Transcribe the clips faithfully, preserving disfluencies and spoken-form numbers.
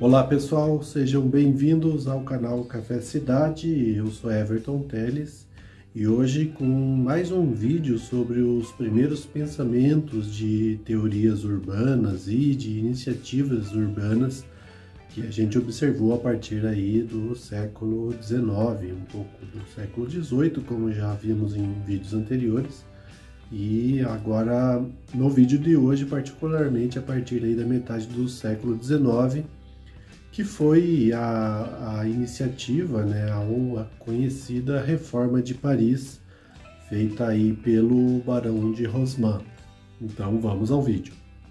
Olá pessoal, sejam bem-vindos ao canal Café Cidade. Eu sou Everton Teles e hoje com mais um vídeo sobre os primeiros pensamentos de teorias urbanas e de iniciativas urbanas que a gente observou a partir aí do século dezenove, um pouco do século dezoito, como já vimos em vídeos anteriores. E agora no vídeo de hoje, particularmente a partir aí da metade do século dezenove, que foi a, a iniciativa, né, a, a conhecida Reforma de Paris, feita aí pelo Barão de Haussmann. Então vamos ao vídeo.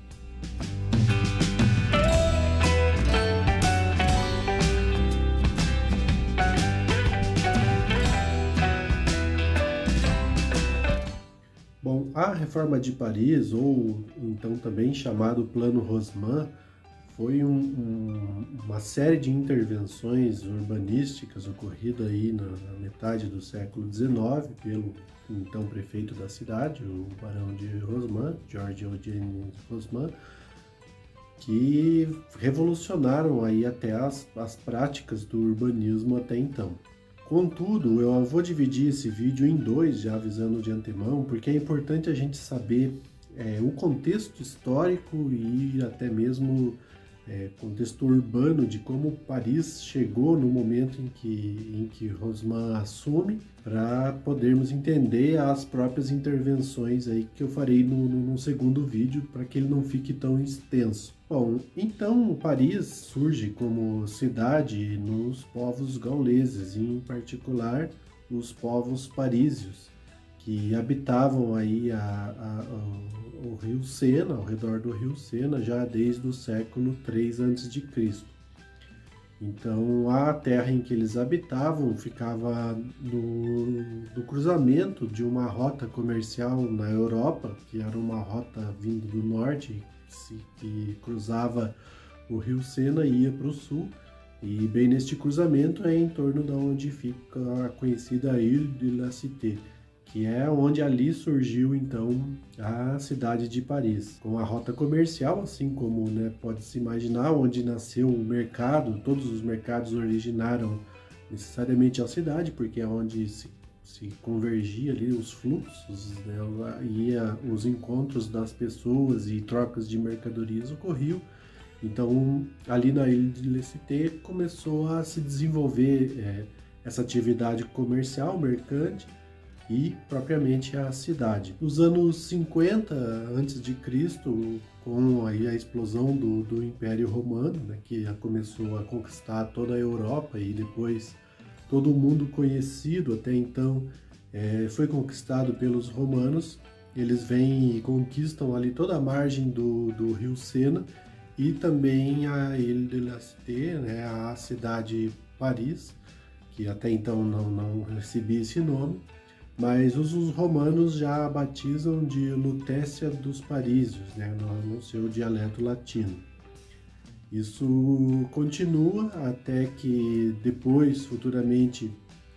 Bom, a Reforma de Paris, ou então também chamado Plano Haussmann, foi um, um, uma série de intervenções urbanísticas ocorrida aí na, na metade do século dezenove pelo então prefeito da cidade, o Barão de Haussmann, George Eugène Haussmann, que revolucionaram aí até as, as práticas do urbanismo até então. Contudo, eu vou dividir esse vídeo em dois, já avisando de antemão, porque é importante a gente saber é, o contexto histórico e até mesmo É, contexto urbano de como Paris chegou no momento em que, em que Haussmann assume, para podermos entender as próprias intervenções aí que eu farei no, no, no segundo vídeo, para que ele não fique tão extenso. Bom, então Paris surge como cidade nos povos gauleses, em particular os povos parísios, que habitavam aí a, a, a, o rio Sena, ao redor do rio Sena, já desde o século três antes de Cristo. Então, a terra em que eles habitavam ficava no, no cruzamento de uma rota comercial na Europa, que era uma rota vindo do norte, que, que cruzava o rio Sena e ia para o sul. E bem neste cruzamento é em torno de onde fica a conhecida Ile de la Cité, que é onde ali surgiu então a cidade de Paris, com a rota comercial, assim como, né, pode-se imaginar, onde nasceu o mercado. Todos os mercados originaram necessariamente a cidade, porque é onde se, se convergia ali os fluxos, né, ia os encontros das pessoas e trocas de mercadorias ocorriam. Então, ali na Ile de la Cité começou a se desenvolver é, essa atividade comercial, mercante, e propriamente a cidade. Nos anos cinquenta antes de Cristo, com aí a explosão do, do Império Romano, né, que começou a conquistar toda a Europa e depois todo o mundo conhecido até então é, foi conquistado pelos romanos. Eles vêm e conquistam ali toda a margem do, do rio Sena e também a Ile de la Cité, né, a cidade Paris, que até então não, não recebia esse nome. Mas os romanos já a batizam de Lutécia dos Parísios, né, no, no seu dialeto latino. Isso continua até que depois, futuramente,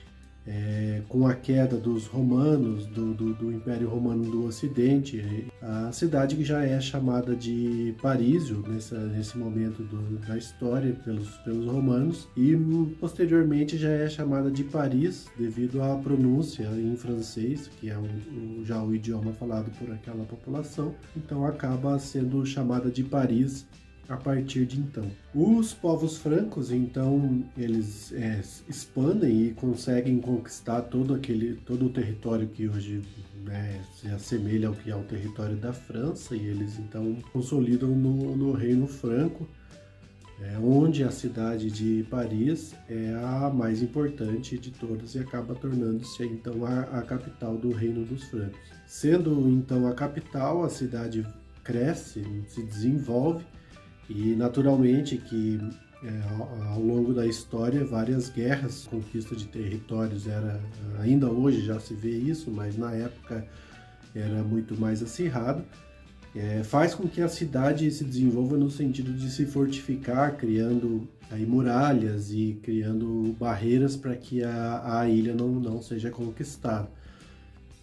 é, com a queda dos romanos, do, do, do Império Romano do Ocidente, a cidade que já é chamada de Parísio nessa, nesse momento do, da história pelos, pelos romanos, e posteriormente já é chamada de Paris devido à pronúncia em francês, que é o, o, já o idioma falado por aquela população. Então acaba sendo chamada de Paris a partir de então. Os povos francos, então, eles é, expandem e conseguem conquistar todo aquele, todo o território que hoje, né, se assemelha ao que é o território da França, e eles então consolidam no, no Reino Franco, é, onde a cidade de Paris é a mais importante de todas e acaba tornando-se então a, a capital do Reino dos Francos. Sendo então a capital, a cidade cresce, se desenvolve, e naturalmente que é, ao longo da história várias guerras, conquista de territórios, era, ainda hoje já se vê isso, mas na época era muito mais acirrado, é, faz com que a cidade se desenvolva no sentido de se fortificar, criando aí muralhas e criando barreiras para que a, a ilha não, não seja conquistada.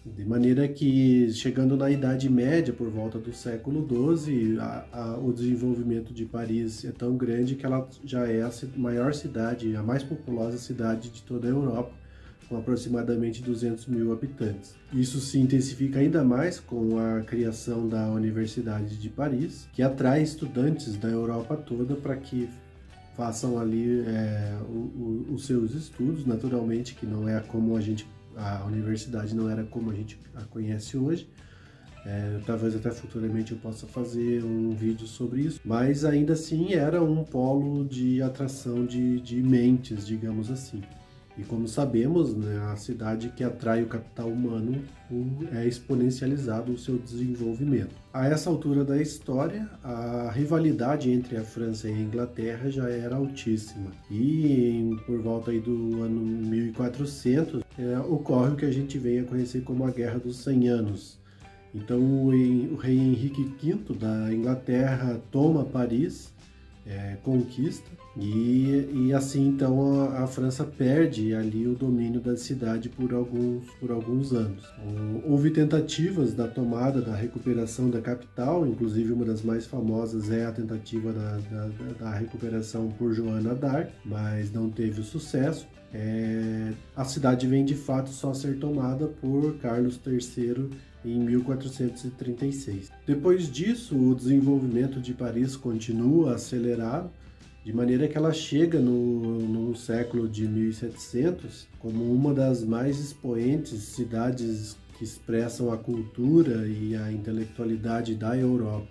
De maneira que, chegando na Idade Média, por volta do século doze, a, a, o desenvolvimento de Paris é tão grande que ela já é a maior cidade, a mais populosa cidade de toda a Europa, com aproximadamente duzentos mil habitantes. Isso se intensifica ainda mais com a criação da Universidade de Paris, que atrai estudantes da Europa toda para que façam ali é, o, o, os seus estudos, naturalmente, que não é como a gente a universidade não era como a gente a conhece hoje. É, talvez até futuramente eu possa fazer um vídeo sobre isso, mas ainda assim era um polo de atração de, de mentes, digamos assim. E como sabemos, né, a cidade que atrai o capital humano é exponencializado o seu desenvolvimento. A essa altura da história, a rivalidade entre a França e a Inglaterra já era altíssima. E por volta aí do ano mil e quatrocentos, é, ocorre o que a gente vem a conhecer como a Guerra dos cem anos. Então o, o rei Henrique quinto da Inglaterra toma Paris, é, conquista, e, e assim então a, a França perde ali o domínio da cidade por alguns, por alguns anos. Houve tentativas da tomada, da recuperação da capital, inclusive uma das mais famosas é a tentativa da, da, da recuperação por Joana d'Arc, mas não teve o sucesso. É, a cidade vem de fato só ser tomada por Carlos terceiro em mil quatrocentos e trinta e seis. Depois disso, o desenvolvimento de Paris continua acelerado, de maneira que ela chega no, no século de mil e setecentos como uma das mais expoentes cidades que expressam a cultura e a intelectualidade da Europa.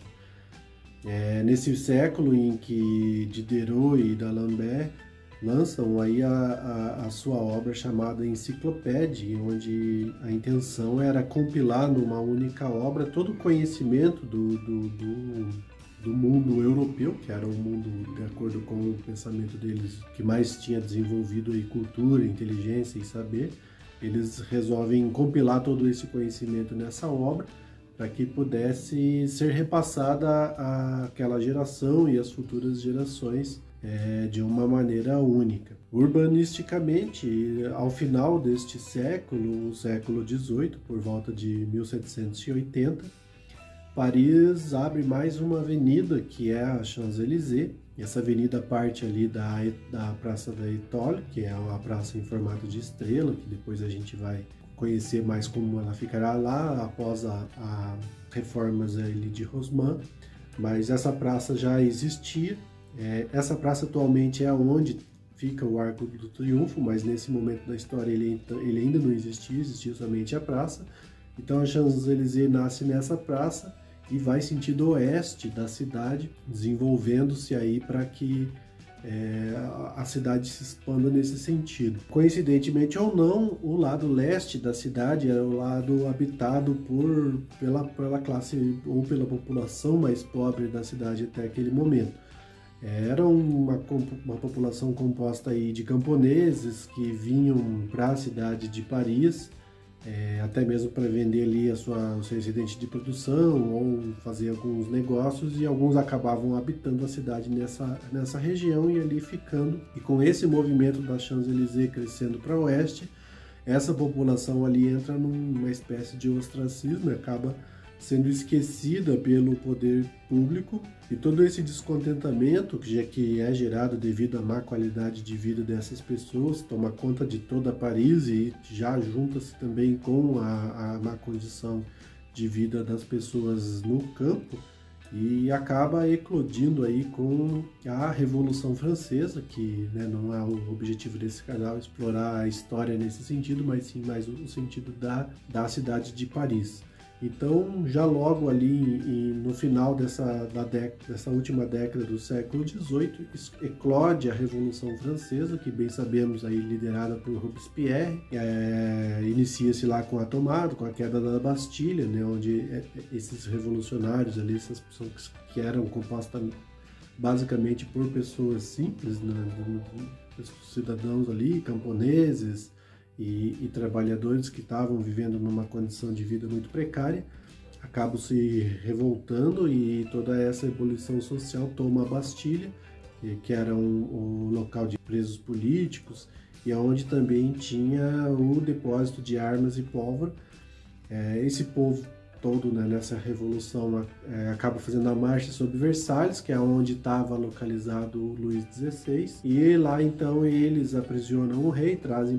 É nesse século em que Diderot e D'Alembert lançam aí a, a, a sua obra chamada Enciclopédia, onde a intenção era compilar numa única obra todo o conhecimento do, do, do, do mundo europeu, que era um mundo, de acordo com o pensamento deles, que mais tinha desenvolvido aí cultura, inteligência e saber. Eles resolvem compilar todo esse conhecimento nessa obra, para que pudesse ser repassada àquela geração e às futuras gerações é, de uma maneira única. Urbanisticamente, ao final deste século, o século dezoito, por volta de mil setecentos e oitenta, Paris abre mais uma avenida, que é a Champs-Élysées. Essa avenida parte ali da, da Praça da Étoile, que é uma praça em formato de estrela, que depois a gente vai conhecer mais como ela ficará lá após a, a reformas ali de Haussmann, mas essa praça já existia. É, essa praça atualmente é onde fica o Arco do Triunfo, mas nesse momento da história ele, ele ainda não existia, existia somente a praça. Então a Champs-Élysées nasce nessa praça e vai sentido oeste da cidade, desenvolvendo-se aí para que É, a cidade se expanda nesse sentido. Coincidentemente ou não, o lado leste da cidade era o lado habitado por, pela, pela classe ou pela população mais pobre da cidade até aquele momento. Era uma, uma população composta aí de camponeses que vinham para a cidade de Paris, É, até mesmo para vender ali a sua, o seu excedente de produção ou fazer alguns negócios, e alguns acabavam habitando a cidade nessa, nessa região e ali ficando. E com esse movimento da Champs-Élysées crescendo para o oeste, essa população ali entra numa espécie de ostracismo, acaba sendo esquecida pelo poder público, e todo esse descontentamento que, já que é gerado devido à má qualidade de vida dessas pessoas toma conta de toda Paris e já junta-se também com a, a má condição de vida das pessoas no campo, e acaba eclodindo aí com a Revolução Francesa, que, né, não é o objetivo desse canal explorar a história nesse sentido, mas sim mais o sentido da, da cidade de Paris. Então, já logo ali no final dessa, da década, dessa última década do século dezoito, eclode a Revolução Francesa, que bem sabemos aí liderada por Robespierre. É, inicia-se lá com a tomada, com a queda da Bastilha, né, onde esses revolucionários ali, essas pessoas que eram compostas basicamente por pessoas simples, né, cidadãos ali, camponeses, E, e trabalhadores que estavam vivendo numa condição de vida muito precária, acabam se revoltando, e toda essa ebulição social toma a Bastilha, que era um, um local de presos políticos, e onde também tinha o depósito de armas e pólvora, É, esse povo todo, né, nessa revolução é, acaba fazendo a marcha sobre Versalhes, que é onde estava localizado o Luís dezesseis, e lá então eles aprisionam o rei, trazem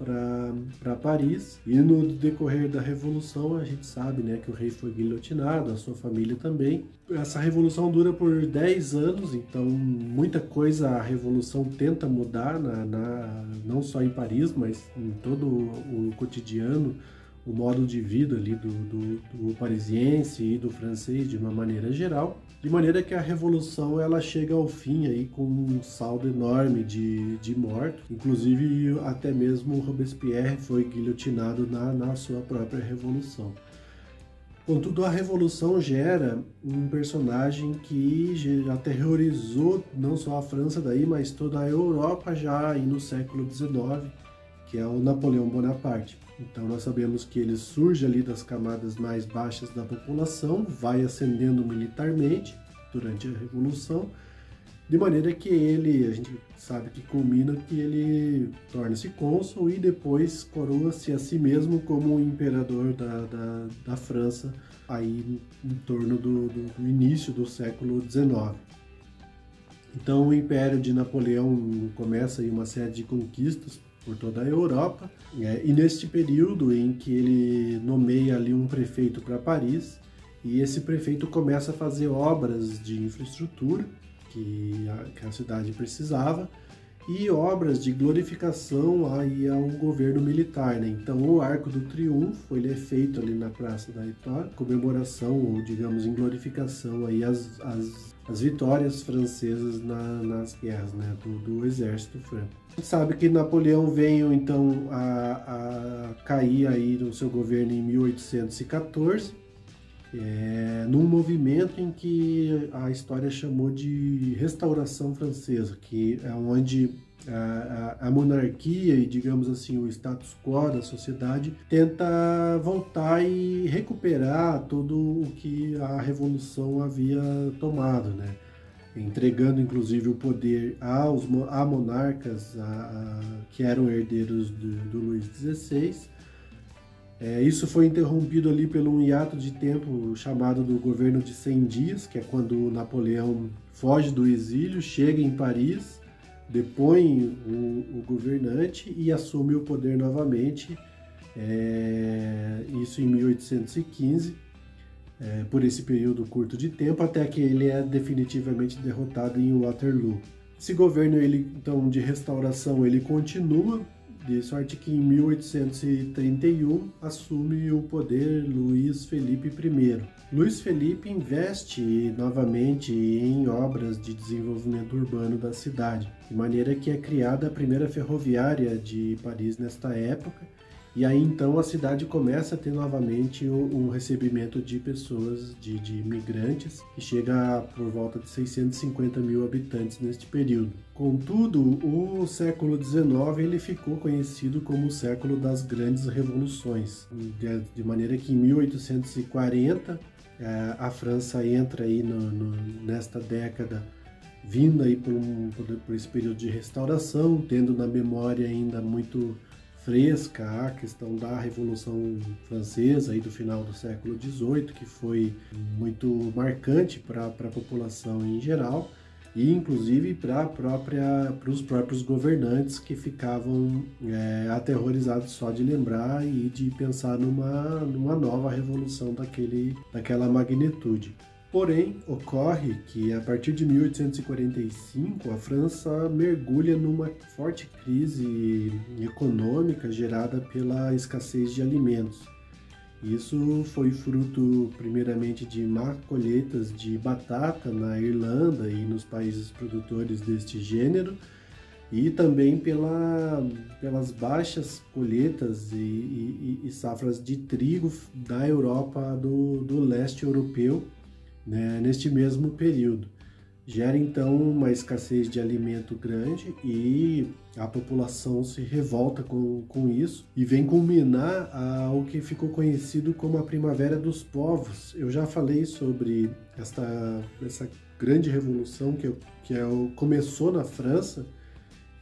para Paris, e no decorrer da revolução a gente sabe, né, que o rei foi guilhotinado, a sua família também. Essa revolução dura por dez anos, então muita coisa a revolução tenta mudar, na, na, não só em Paris, mas em todo o, o cotidiano, o modo de vida ali do, do, do parisiense e do francês de uma maneira geral, de maneira que a revolução ela chega ao fim aí com um saldo enorme de, de mortos, inclusive até mesmo Robespierre foi guilhotinado na, na sua própria revolução. Contudo, a revolução gera um personagem que aterrorizou não só a França daí, mas toda a Europa já aí no século dezenove, que é o Napoleão Bonaparte. Então nós sabemos que ele surge ali das camadas mais baixas da população, vai ascendendo militarmente durante a Revolução, de maneira que ele, a gente sabe que culmina que ele torna-se cônsul e depois coroa-se a si mesmo como imperador da, da, da França, aí em torno do, do, do início do século dezenove. Então o Império de Napoleão começa aí uma série de conquistas por toda a Europa, é, e neste período em que ele nomeia ali um prefeito para Paris, e esse prefeito começa a fazer obras de infraestrutura que a, que a cidade precisava, e obras de glorificação aí ao governo militar, né? Então o Arco do Triunfo ele é feito ali na Praça da Vitória, comemoração ou digamos em glorificação aí as, as, as vitórias francesas na, nas guerras, né? do, do exército franco. A gente sabe que Napoleão veio então a, a cair aí no seu governo em mil oitocentos e quatorze, é, num movimento em que a história chamou de Restauração Francesa, que é onde a, a, a monarquia e, digamos assim, o status quo da sociedade tenta voltar e recuperar tudo o que a Revolução havia tomado, né? Entregando inclusive o poder aos a monarcas a, a, que eram herdeiros do, do Luís dezesseis. É, isso foi interrompido ali por um hiato de tempo chamado do governo de cem dias, que é quando Napoleão foge do exílio, chega em Paris, depõe o, o governante e assume o poder novamente, é, isso em mil oitocentos e quinze, é, por esse período curto de tempo, até que ele é definitivamente derrotado em Waterloo. Esse governo ele, então, de restauração ele continua, de sorte que em mil oitocentos e trinta e um assume o poder Luís Felipe I. Luís Felipe investe novamente em obras de desenvolvimento urbano da cidade, de maneira que é criada a primeira ferroviária de Paris nesta época, e aí então a cidade começa a ter novamente um recebimento de pessoas, de, de imigrantes, que chega a por volta de seiscentos e cinquenta mil habitantes neste período. Contudo, o século dezenove ele ficou conhecido como o século das grandes revoluções, de, de maneira que em mil oitocentos e quarenta a França entra aí no, no, nesta década vinda aí por, um, por, por esse período de restauração, tendo na memória ainda muito fresca a questão da Revolução Francesa aí do final do século dezoito, que foi muito marcante para a população em geral e inclusive para os próprios governantes que ficavam é, aterrorizados só de lembrar e de pensar numa, numa nova revolução daquele, daquela magnitude. Porém, ocorre que a partir de mil oitocentos e quarenta e cinco a França mergulha numa forte crise econômica gerada pela escassez de alimentos. Isso foi fruto, primeiramente, de má colheitas de batata na Irlanda e nos países produtores deste gênero, e também pela, pelas baixas colheitas e, e, e safras de trigo da Europa do, do leste europeu, né, neste mesmo período. Gera então uma escassez de alimento grande e a população se revolta com, com isso e vem culminar ao que ficou conhecido como a Primavera dos Povos. Eu já falei sobre esta, essa grande revolução que, que é, começou na França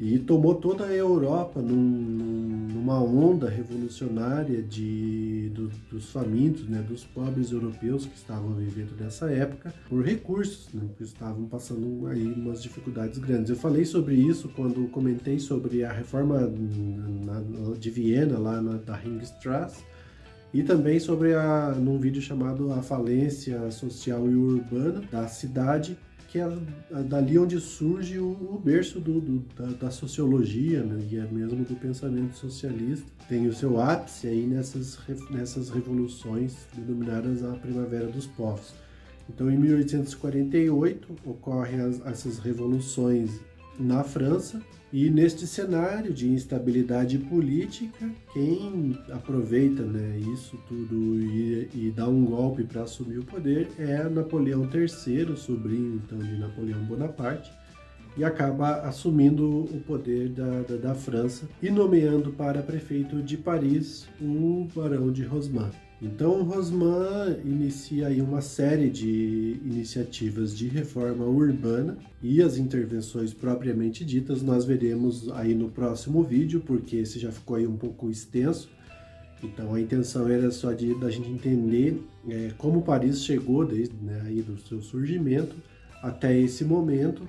e tomou toda a Europa num, numa onda revolucionária de, do, dos famintos, né, dos pobres europeus que estavam vivendo nessa época por recursos, né, que estavam passando aí umas dificuldades grandes. Eu falei sobre isso quando comentei sobre a reforma na, na, de Viena, lá na, da Ringstrasse, e também sobre a, num vídeo chamado A Falência Social e Urbana da Cidade, que é dali onde surge o, o berço do, do, da, da sociologia, né, e é mesmo do pensamento socialista. Tem o seu ápice aí nessas, nessas revoluções denominadas a Primavera dos Povos. Então, em mil oitocentos e quarenta e oito, ocorrem as, essas revoluções na França, e neste cenário de instabilidade política, quem aproveita, né, isso tudo e, e dá um golpe para assumir o poder é Napoleão terceiro, sobrinho então de Napoleão Bonaparte, e acaba assumindo o poder da, da, da França e nomeando para prefeito de Paris o Barão de Haussmann. Então, Haussmann inicia aí uma série de iniciativas de reforma urbana, e as intervenções propriamente ditas nós veremos aí no próximo vídeo, porque esse já ficou aí um pouco extenso. Então, a intenção era só de da gente entender é, como Paris chegou desde, né, aí do seu surgimento até esse momento.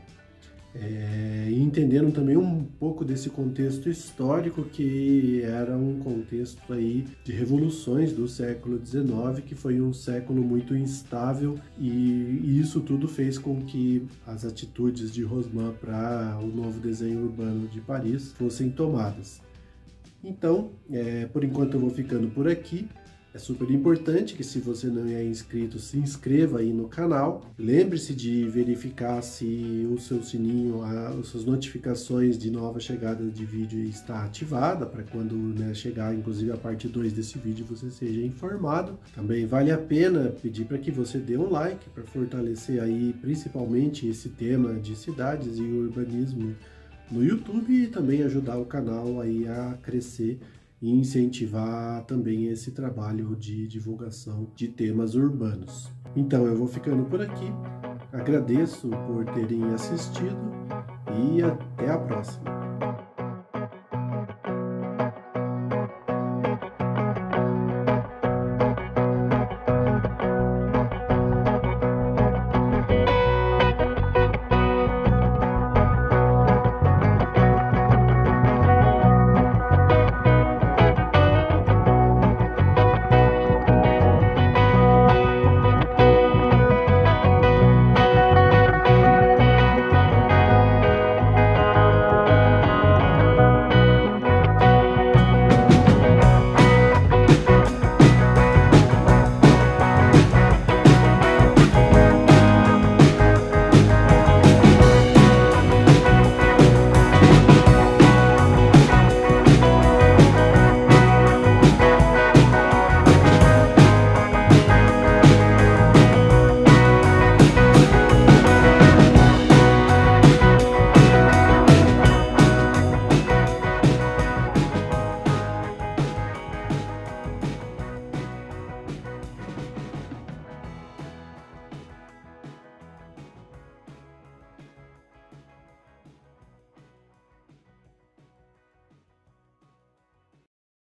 É, e entendendo também um pouco desse contexto histórico, que era um contexto aí de revoluções do século dezenove, que foi um século muito instável, e, e isso tudo fez com que as atitudes de Haussmann para o novo desenho urbano de Paris fossem tomadas. Então, é, por enquanto eu vou ficando por aqui. É super importante que, se você não é inscrito, se inscreva aí no canal. Lembre-se de verificar se o seu sininho, as suas notificações de nova chegada de vídeo está ativada, para quando, né, chegar inclusive a parte dois desse vídeo você seja informado. Também vale a pena pedir para que você dê um like para fortalecer aí principalmente esse tema de cidades e urbanismo no YouTube, e também ajudar o canal aí a crescer e incentivar também esse trabalho de divulgação de temas urbanos. Então eu vou ficando por aqui, agradeço por terem assistido e até a próxima.